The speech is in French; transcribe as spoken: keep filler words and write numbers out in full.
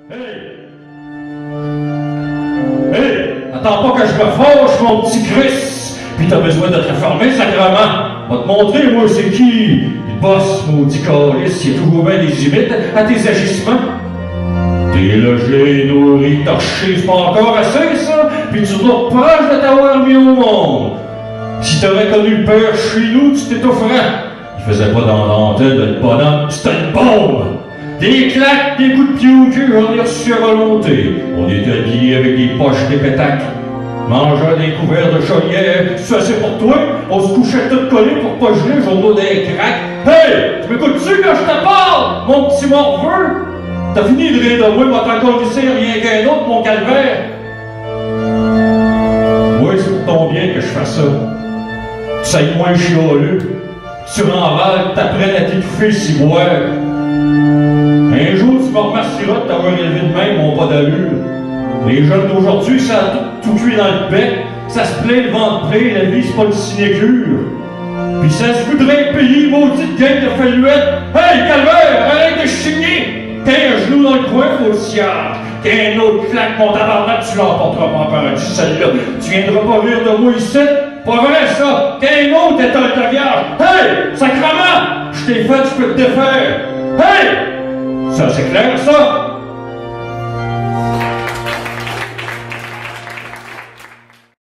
Hey! Hey! Attends pas que je me fâche, mon petit Chris! Pis t'as besoin de te réformer, sacrement! Va te montrer, moi, c'est qui? Le boss, maudit calice, il y a toujours bien des limites à tes agissements. T'es logé, nourri, torché, c'est pas encore assez, ça? Pis tu dois proche de t'avoir mis au monde. Si t'aurais connu le père chez nous, tu t'étoufferais. Il faisait pas dans l'antenne de le bonhomme, c'était une bombe! Des claques, des coups de pied au cul, on est reçu à volonté. On était habillés avec des poches des pétacs. Mangeant des couverts de chaudière, c'est assez pour toi? On se couchait tout collés pour pas geler, journaux des craques. Hey! Tu m'écoutes-tu quand je te parle, mon petit morveux? T'as fini de rire de moi, m'a encore lycée rien qu'un autre, mon calvaire. Oui, c'est pour ton bien que je fasse ça. Tu sais moins chialeux. Tu renvales, t'apprennes à t'étouffer si boire. Un jour, tu me remercieras de t'avoir élevé de même, mon pas d'allure. Les jeunes d'aujourd'hui, ça a tout, tout cuit dans le bec, ça se plaît le ventre plein, la vie, c'est pas une sinécure. Puis ça se voudrait payer, maudite gang de faluette. Hey, calvaire, arrête de chigner! T'as un genou dans le coin, faut le siage. T'as un autre claque, mon tabarnak, tu l'emporteras pas en paradis, celle-là. Tu viendras pas rire de moi ici? Pas vrai, ça! T'as un autre, t'es un taillage. Hey! Sacrement! Je t'ai fait, tu peux te défaire. Hey! Ça, c'est clair, ça?